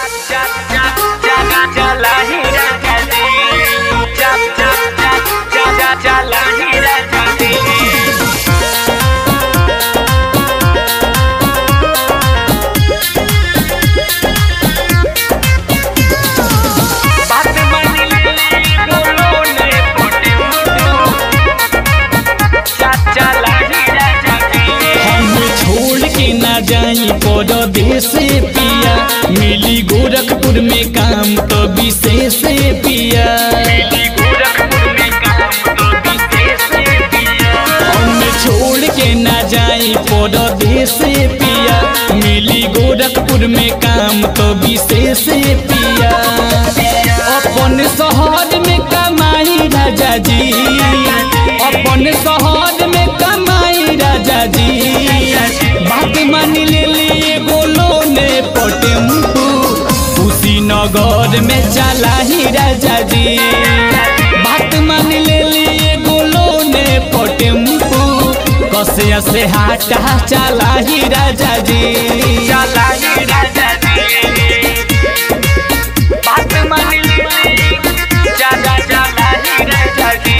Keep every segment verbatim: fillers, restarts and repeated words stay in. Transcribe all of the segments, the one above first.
जाई परदेश पिया मिली गोरखपुर में काम तो विशेष पिया हम छोड़ के ना जाई परदेश पिया मिली गोरखपुर में काम तो विशेष पिया अपन शहर में कमाई राजा जी अपन शहर में कमाई राजा जी बात मान ले लिए बोलो ने टेम्पू कुशीनगर में चला ही राजा जी बात मान ले लिए बोलो ने टेम्पू कसिया से हाटा चला ही राजा जी चला ही राजा जी बात मान ले चला चला ही राजा जी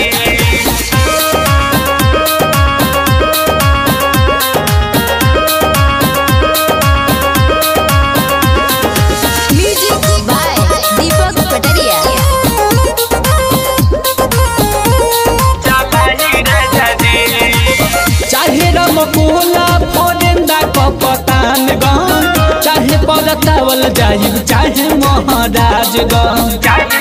कोला फोरेंदा कपतान गन चाहे परतावल जाइब चाहे महाराज गन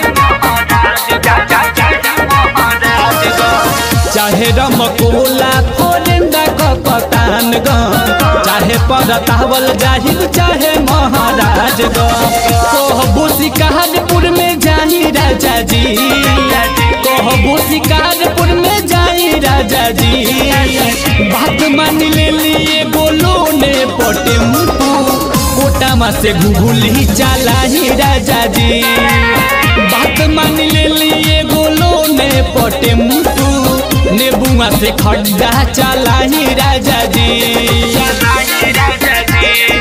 चाहे रमकोला फोरेंदा कपतान गन चाहे परतावल जाइब चाहे महाराज गन कहबो शिकारपुर में जाई राजा जी कहबो शिकारपुर में जाई राजा जी बात मान ले लिए बोलो ने टेम्पू कोटामा से घुघुली चला ही राजा जी बात मान ले लिए बोलो ने टेम्पू नेबुआ से खड्डा चला ही राजा जी चला ही राजा जी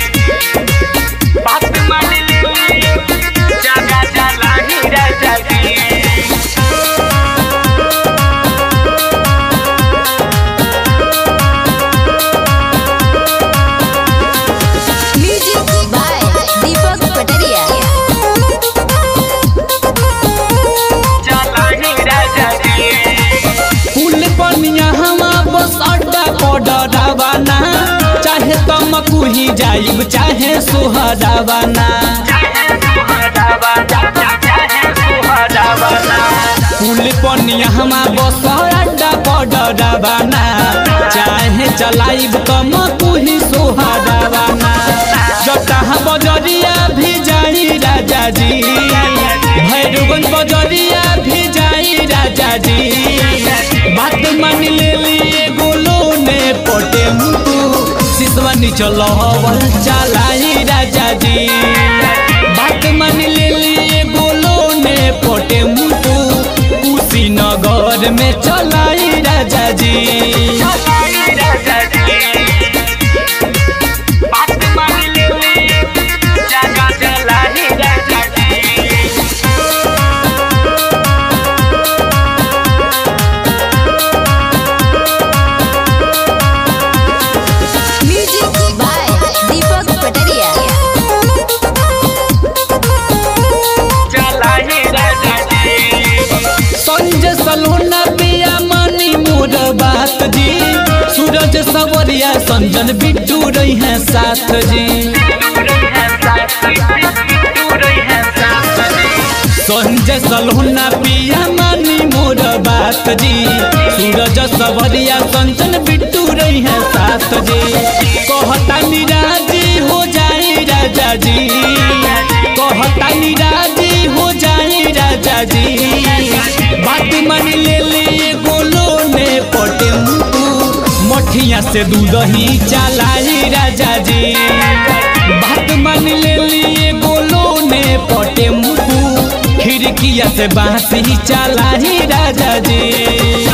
बात मान ले लिए चला चला ही राजा जी चाहे तमकुही जाइब चाहे सोहरावाना पुल पनिया हमा बस अड्डा पडरावाना चाहे चलाइब तमकुही सोहरावाना जटाहा बजरिया भी जाई राजा जी भैरवगंज बजरिया भी जाई राजा जी बात मान ले लिए गोलो ने टेम्पू सिसवानी चलो चलाई राजा जी बात मान ले लिए बोलो ने टेम्पू कुशीनगर में चलाई राजा जी चलाई राजा जी बात मान ले लिए जगह चलाई राजा जी बात जी सूरज सवरिया संजन बिट्टू रही है साथ जी संजय सलोना पिया मानी मोर बात जी सूरज सवरिया संजन बिट्टू रही है साथ जी कहता निराजी हो जाए राजा जी कहता निराजी हो जाए राजा जी बात मान ले लिए बोलो ने टेम्पू मठिया से दूध ही चलाई राजा जी बात मान ले लिए बोलो ने टेम्पू खिड़किया से बांस ही चलाई राजा जी।